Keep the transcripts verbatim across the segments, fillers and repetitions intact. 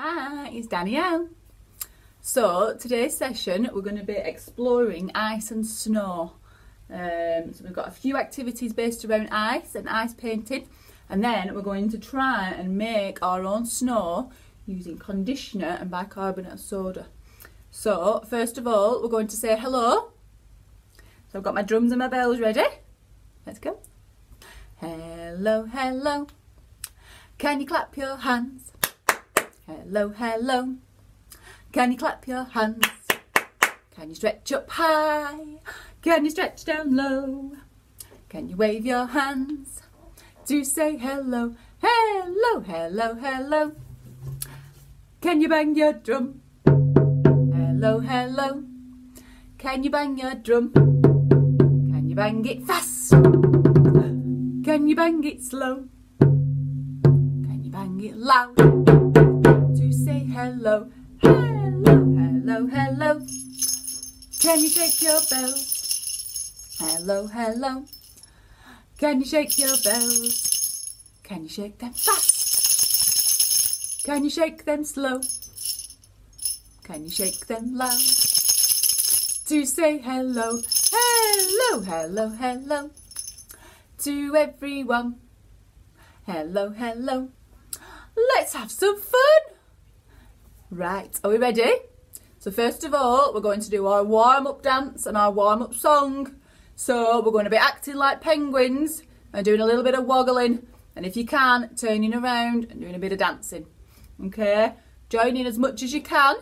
Hi, it's Danielle. So today's session we're going to be exploring ice and snow. Um, so we've got a few activities based around ice and ice painting, and then we're going to try and make our own snow using conditioner and bicarbonate of soda. So first of all we're going to say hello. So I've got my drums and my bells ready. Let's go. Hello, hello. Can you clap your hands? Hello, hello. Can you clap your hands? Can you stretch up high? Can you stretch down low? Can you wave your hands to say hello? Hello, hello, hello. Can you bang your drum? Hello, hello. Can you bang your drum? Can you bang it fast? Can you bang it slow? Can you bang it loud to say hello? Hello, hello, hello. Can you shake your bells? Hello, hello. Can you shake your bells? Can you shake them fast? Can you shake them slow? Can you shake them loud to say hello? Hello, hello, hello to everyone. Hello, hello. Let's have some fun. Right, are we ready? So first of all, we're going to do our warm-up dance and our warm-up song. So we're going to be acting like penguins and doing a little bit of woggling, and if you can, turning around and doing a bit of dancing. Okay, join in as much as you can.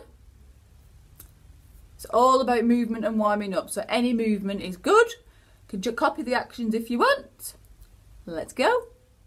It's all about movement and warming up, so any movement is good. You can copy the actions if you want. Let's go.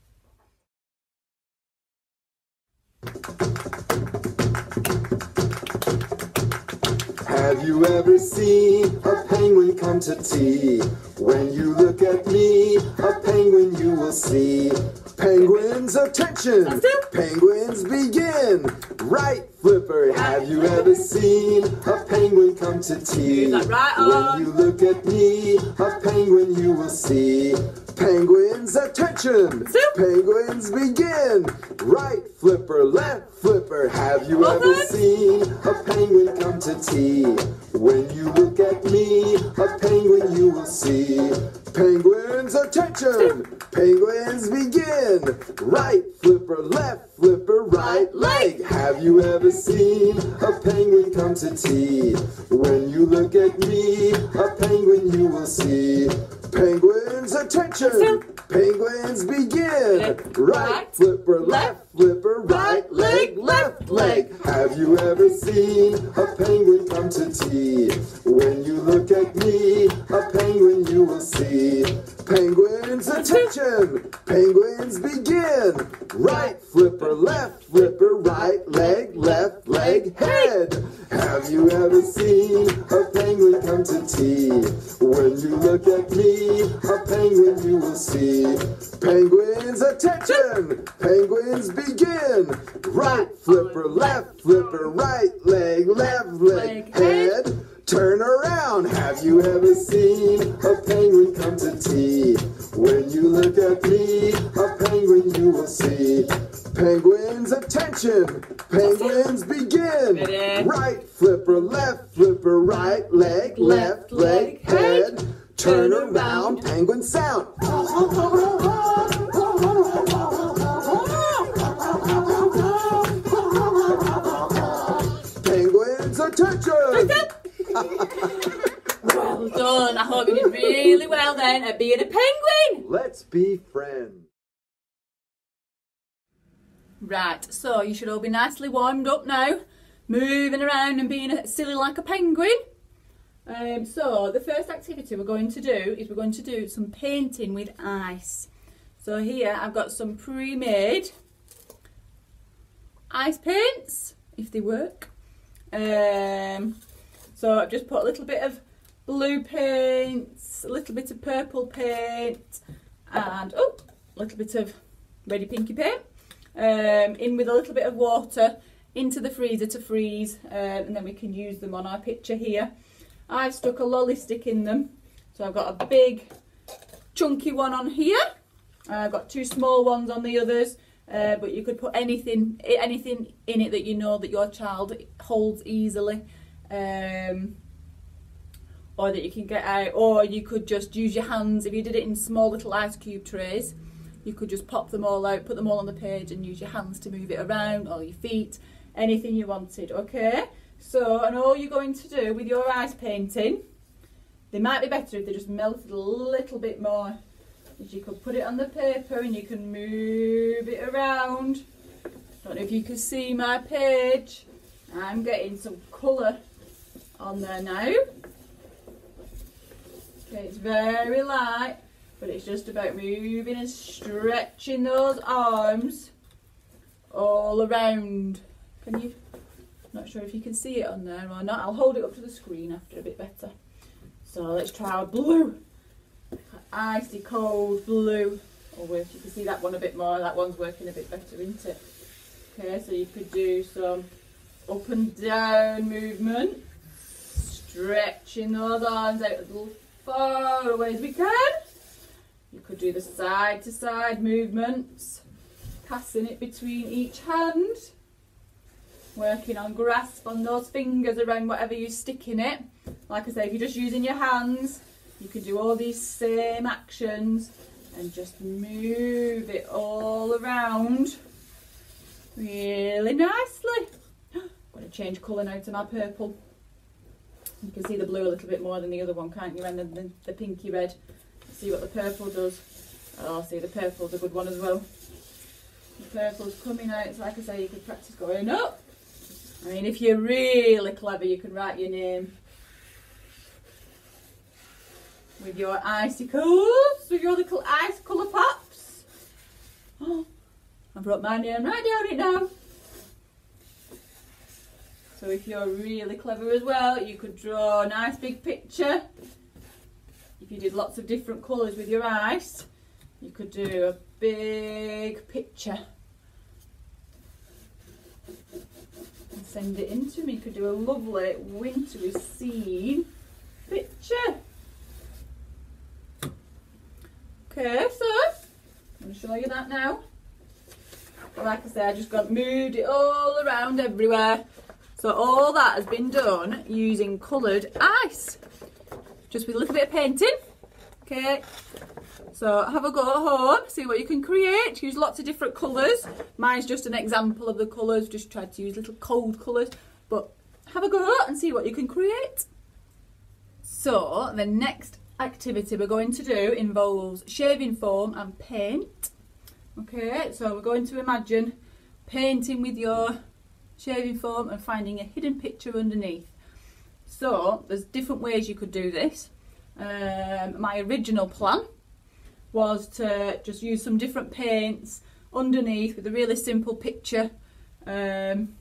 Have you ever seen a penguin come to tea? When you look at me, a penguin you will see. Penguins, attention! Penguins, begin! Right, Flipper, have you ever seen a penguin come to tea? Right on. When you look at me, a penguin you will see. Penguins, attention! Penguins, begin! Right, Flipper, left, Flipper, have you ever seen a penguin come to tea? When you look at me, a penguin you will see. Penguins, attention! Penguins, begin! Right, Flipper, left, Flipper, right leg. Have you ever seen a penguin come to tea? When you look at me, a penguin you will see. Penguins, attention! Penguins, begin! Right, Flipper, left, Flipper, right leg, left leg. Have you ever seen a penguin come to tea? When you look at me, a penguin you will see. Penguins, attention! Penguins, begin! Right, Flipper, left, Flipper, right leg, left leg, head. Have you ever seen a penguin come to tea? When you look at me, a penguin you will see. Penguins, attention! Penguins, begin! Right, Flipper, left, Flipper, right leg, left leg, head. Turn around. Have you ever seen a penguin come to tea? When you look at me, a penguin you will see. Penguins, attention! Penguins, begin! Right, Flipper, left, Flipper, right leg, left leg, head. Turn around, penguin sound. Penguins, attention! Well done. I hope you did really well then at being a penguin. Let's be friends. Right, so you should all be nicely warmed up now, moving around and being silly like a penguin. Um, so the first activity we're going to do is we're going to do some painting with ice. So here I've got some pre-made ice paints, if they work. Um, so I've just put a little bit of blue paint, a little bit of purple paint, and oh, a little bit of ready pinky paint. Um, in with a little bit of water into the freezer to freeze, um, and then we can use them on our picture here. I've stuck a lolly stick in them, so I've got a big chunky one on here, I've got two small ones on the others, uh, but you could put anything anything in it that you know that your child holds easily, um, or that you can get out, or you could just use your hands. If you did it in small little ice cube trays, you could just pop them all out, put them all on the page and use your hands to move it around, or your feet, anything you wanted, okay? So, and all you're going to do with your ice painting, they might be better if they just melted a little bit more. Is you could put it on the paper and you can move it around. Don't know if you can see my page. I'm getting some colour on there now. Okay, it's very light, but it's just about moving and stretching those arms all around. Can you? Not sure if you can see it on there or not. I'll hold it up to the screen after a bit better. So let's try our blue. Icy cold blue. Oh, if you can see that one a bit more, that one's working a bit better, isn't it? Okay, so you could do some up and down movement, stretching those arms out as far away as we can. You could do the side to side movements, passing it between each hand, working on grasp on those fingers around whatever you stick in it. Like I say, if you're just using your hands, you can do all these same actions and just move it all around really nicely. I'm going to change colour now to my purple. You can see the blue a little bit more than the other one, can't you? And then the, the pinky red. See what the purple does. Oh, see, the purple's a good one as well. The purple's coming out. It's like I say, you could practice going up. I mean, if you're really clever, you can write your name with your icicles, with your little ice colour pops. Oh, I've wrote my name right down it now. So if you're really clever as well, you could draw a nice big picture. If you did lots of different colours with your ice, you could do a big picture and send it in to me. You could do a lovely wintry scene picture. Okay, so I'm going to show you that now. But like I said, I just got moved it all around everywhere. So all that has been done using coloured ice, just with a little bit of painting. Okay, so have a go at home, see what you can create. Use lots of different colours. Mine's just an example of the colours, just tried to use little cold colours, but have a go and see what you can create. So the next activity we're going to do involves shaving foam and paint. Okay, so we're going to imagine painting with your shaving foam and finding a hidden picture underneath. So there's different ways you could do this. Um, my original plan was to just use some different paints underneath with a really simple picture, um,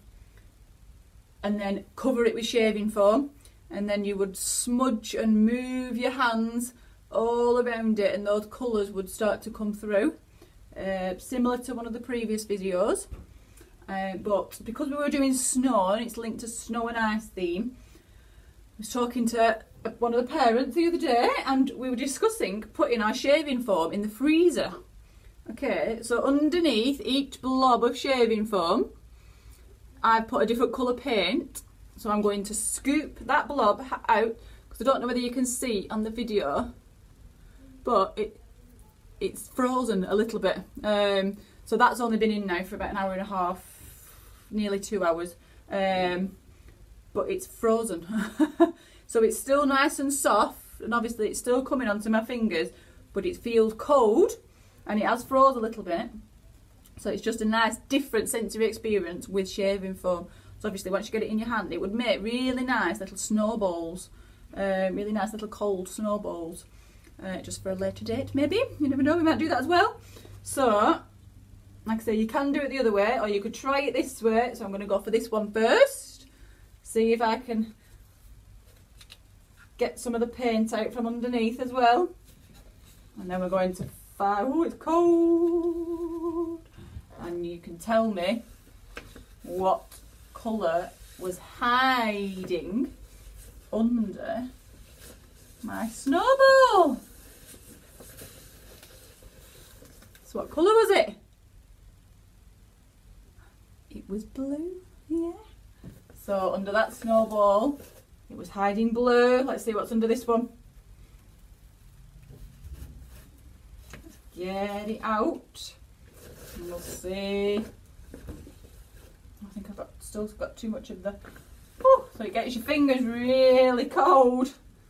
and then cover it with shaving foam, and then you would smudge and move your hands all around it and those colours would start to come through, uh, similar to one of the previous videos. Uh, but because we were doing snow and it's linked to snow and ice theme, I was talking to one of the parents the other day and we were discussing putting our shaving foam in the freezer. Okay, so underneath each blob of shaving foam I put a different colour paint. So I'm going to scoop that blob out, because I don't know whether you can see on the video, but it it's frozen a little bit. Um, so that's only been in now for about an hour and a half, nearly two hours, um, but it's frozen. So it's still nice and soft, and obviously it's still coming onto my fingers, but it feels cold and it has froze a little bit. So it's just a nice different sensory experience with shaving foam. So obviously once you get it in your hand, it would make really nice little snowballs, uh, really nice little cold snowballs, uh, just for a later date maybe. You never know, we might do that as well. So like I say, you can do it the other way, or you could try it this way. So I'm going to go for this one first, see if I can get some of the paint out from underneath as well. And then we're going to fire. Oh, it's cold. And you can tell me what colour was hiding under my snowball. So what colour was it? was blue, yeah. So under that snowball, it was hiding blue. Let's see what's under this one. Let's get it out. And we'll see. I think I've got, still got too much of the... Oh, so it gets your fingers really cold.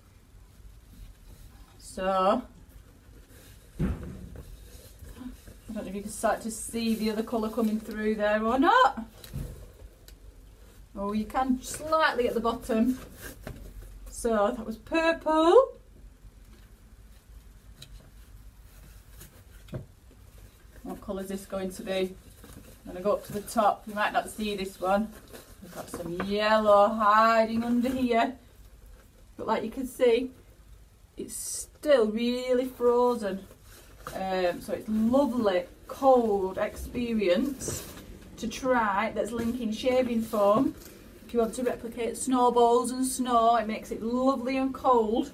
So... I don't know if you can start to see the other colour coming through there or not. Oh, you can slightly at the bottom. So that was purple. What colour is this going to be? I'm going to go up to the top. You might not see this one. We've got some yellow hiding under here. But like you can see, it's still really frozen. Um, so it's lovely cold experience to try that's linking shaving foam. If you want to replicate snowballs and snow, it makes it lovely and cold.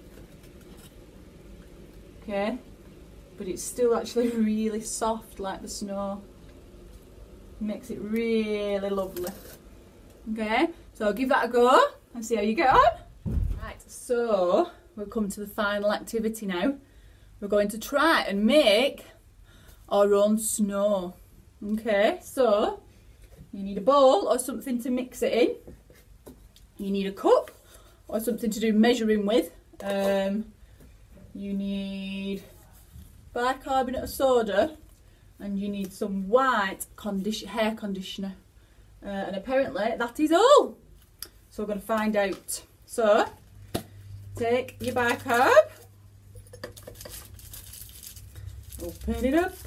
Okay, but it's still actually really soft like the snow. It makes it really lovely. Okay, so I'll give that a go and see how you get on. Right, so we'll come to the final activity now. We're going to try and make our own snow. Okay, so you need a bowl or something to mix it in. You need a cup or something to do measuring with. Um, you need bicarbonate of soda, and you need some white condition hair conditioner. Uh, and apparently that is all. So we're going to find out. So take your bicarb. Open it up.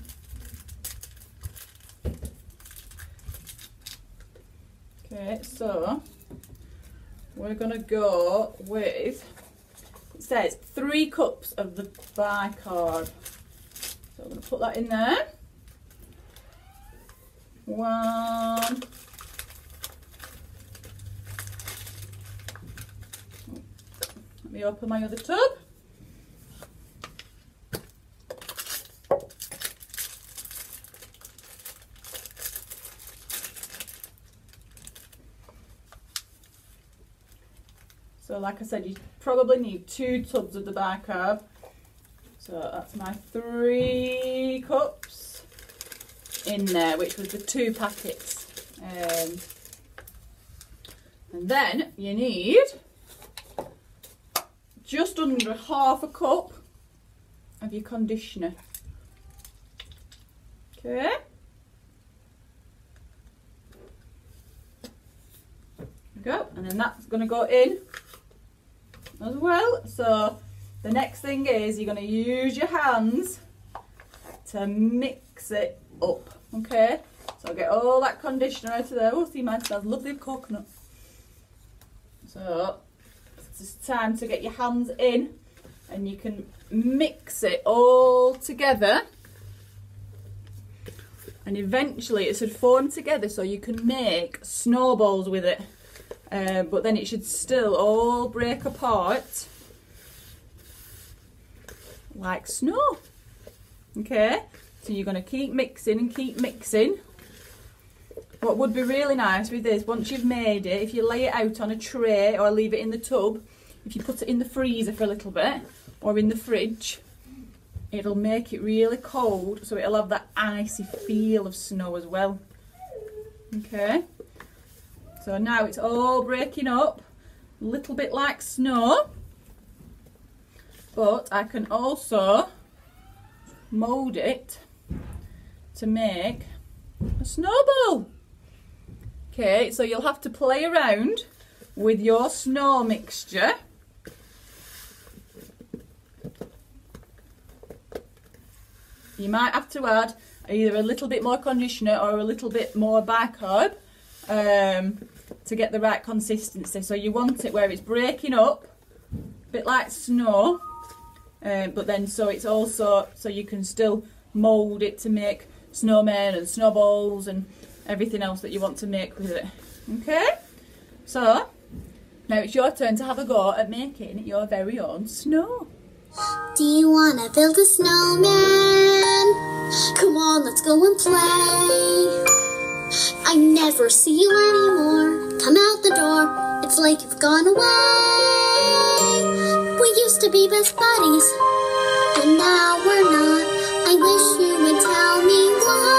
Okay, so we're going to go with, it says three cups of the bicarb. So I'm going to put that in there. One. Let me open my other tub. So like I said, you probably need two tubs of the bicarb. So that's my three cups in there, which was the two packets. Um, and then you need just under half a cup of your conditioner. Okay. There we go. And then that's going to go in as well. So the next thing is you're going to use your hands to mix it up. Okay, so I'll get all that conditioner out of there. Oh, see, mine smells lovely of coconut. So it's just time to get your hands in and you can mix it all together, and eventually it should form together so you can make snowballs with it. Uh, but then it should still all break apart like snow. Okay, so you're going to keep mixing and keep mixing. What would be really nice with this, once you've made it, if you lay it out on a tray or leave it in the tub, if you put it in the freezer for a little bit or in the fridge, it'll make it really cold, so it'll have that icy feel of snow as well. Okay. So now it's all breaking up, a little bit like snow, but I can also mould it to make a snowball. Okay, so you'll have to play around with your snow mixture. You might have to add either a little bit more conditioner or a little bit more bicarb um, to get the right consistency. So you want it where it's breaking up, a bit like snow, um, but then so it's also, so you can still mould it to make snowmen and snowballs and everything else that you want to make with it. Okay, so now it's your turn to have a go at making your very own snow. Do you wanna build a snowman? Come on, let's go and play. I never never see you anymore. Come out the door, it's like you've gone away. We used to be best buddies, but now we're not. I wish you would tell me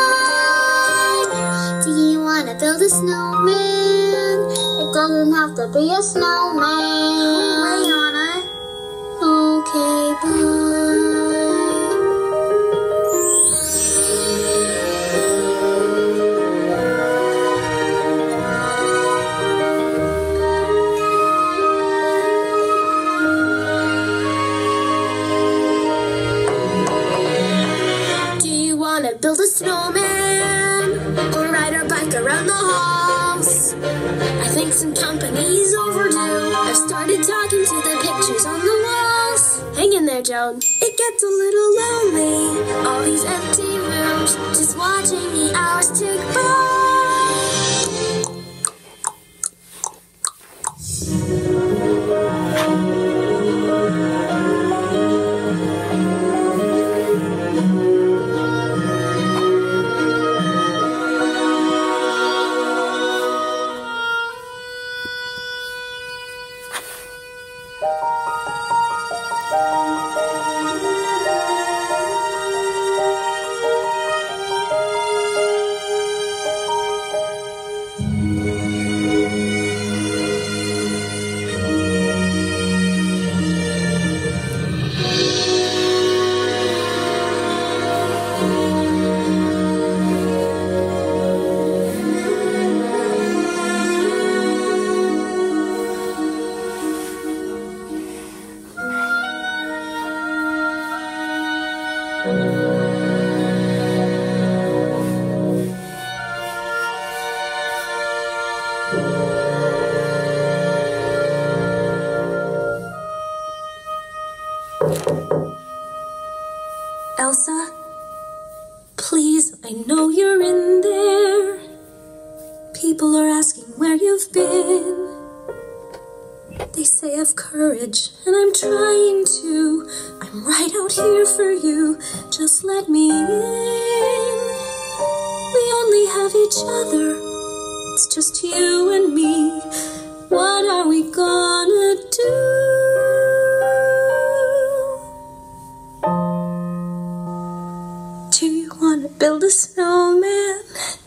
why. Do you want to build a snowman? It doesn't have to be a snowman. Lay on it. Okay, bye. Build a snowman or ride our bike around the halls. I think some company's overdue. I've started talking to the pictures on the walls. Hang in there, Joan. It gets a little lonely, all these empty rooms, just watching the hours tick by. Elsa, please, I know you're in there. People are asking where you've been. They say have courage, and I'm trying to. I'm right out here for you. Just let me in. We only have each other. It's just you and me. What are we gonna do? Do you want to build a snowman?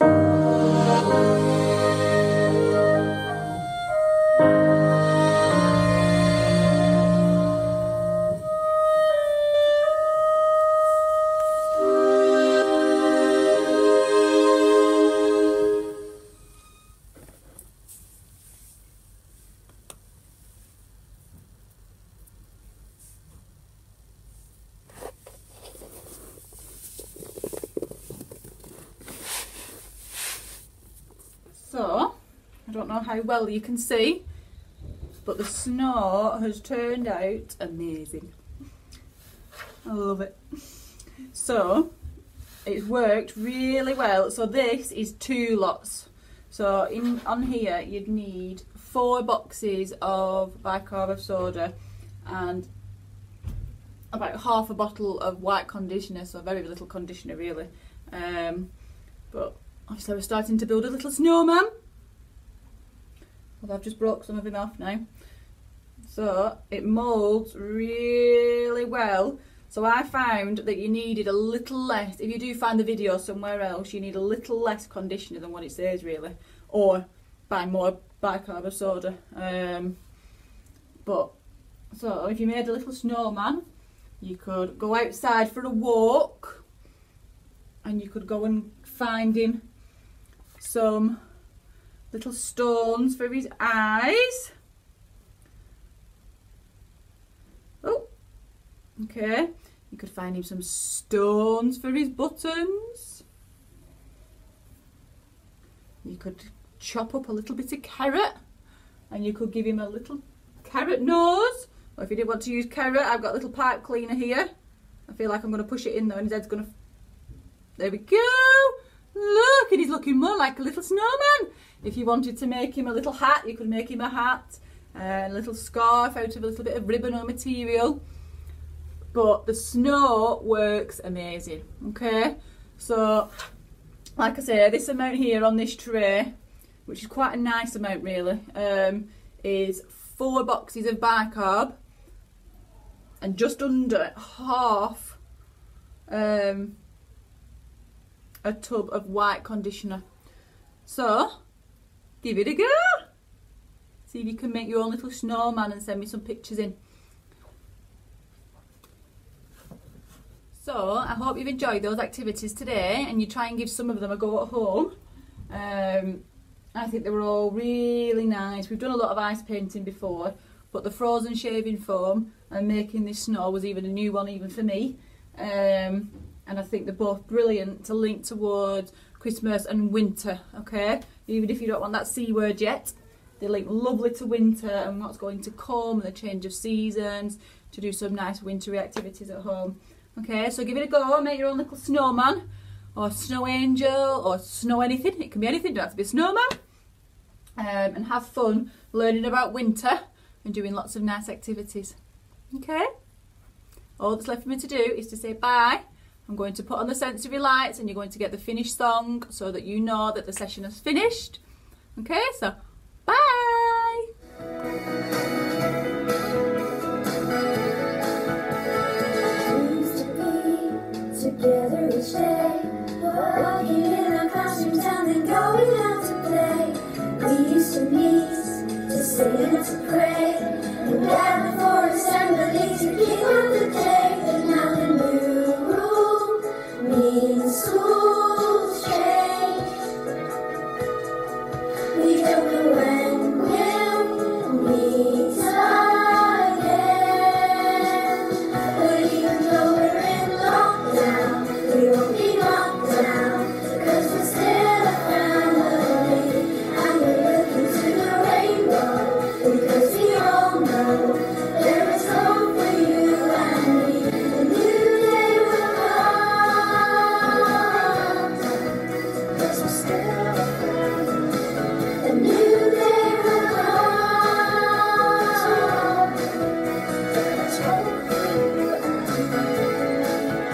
So, I don't know how well you can see, but the snow has turned out amazing. I love it. So, it's worked really well. So this is two lots. So in on here you'd need four boxes of bicarb of soda and about half a bottle of white conditioner, so very little conditioner really. Um, but obviously we're starting to build a little snowman. Well, I've just broke some of him off now. So it moulds really well. So I found that you needed a little less. If you do find the video somewhere else, you need a little less conditioner than what it says really. Or buy more bicarb of soda. Um, but, so if you made a little snowman, you could go outside for a walk. And you could go and find him some little stones for his eyes. Oh, okay. You could find him some stones for his buttons. You could chop up a little bit of carrot and you could give him a little carrot nose. Or if you didn't want to use carrot, I've got a little pipe cleaner here. I feel like I'm going to push it in there and his head's going to... There we go. Look, and he's looking more like a little snowman. If you wanted to make him a little hat, you could make him a hat. And a little scarf out of a little bit of ribbon or material. But the snow works amazing, okay? So, like I say, this amount here on this tray which is quite a nice amount really, um, is four boxes of bicarb and just under half um, a tub of white conditioner. So give it a go. See if you can make your own little snowman and send me some pictures in. So I hope you've enjoyed those activities today and you try and give some of them a go at home. Um, I think they were all really nice. We've done a lot of ice painting before, but the frozen shaving foam and making this snow was even a new one even for me. Um, and I think they're both brilliant to link towards Christmas and winter, okay? Even if you don't want that C word yet. They link lovely to winter and what's going to come and the change of seasons, to do some nice wintry activities at home. Okay, so give it a go, make your own little snowman or snow angel or snow anything. It can be anything, it doesn't have to be a snowman. Um, and have fun learning about winter and doing lots of nice activities. Okay, all that's left for me to do is to say bye. I'm going to put on the sensory lights and you're going to get the finished song so that you know that the session has finished. Okay, so bye! We used to be together each day, walking in our classrooms and then going out to play. We used to meet to sing and to pray, and gather for assembly to keep up the day. But now the new rule means school's changed. We don't know when we'll meet again. But even though we're in lockdown, we won't be locked down, 'cause we're still a family, and we're looking to the rainbow, because we all know there is hope for you and me. A new day will come, 'cause we're still a family. A new day will come. There's hope for you and me.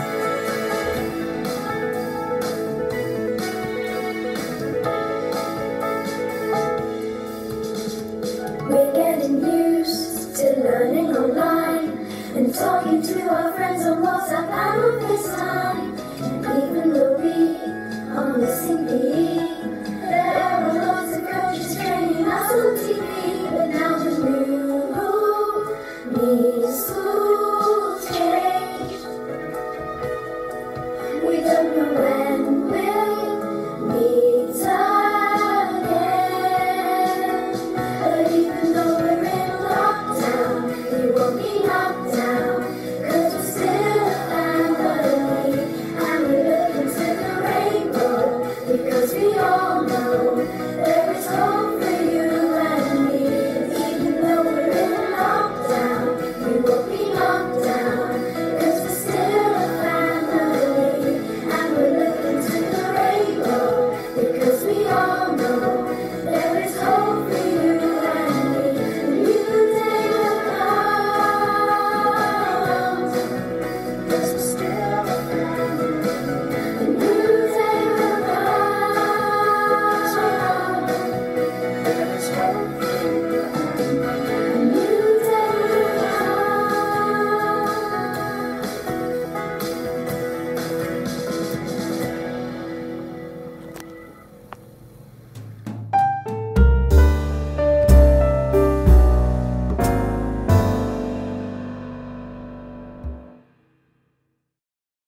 We're getting used to learning online and talking to our friends on WhatsApp and on FaceTime.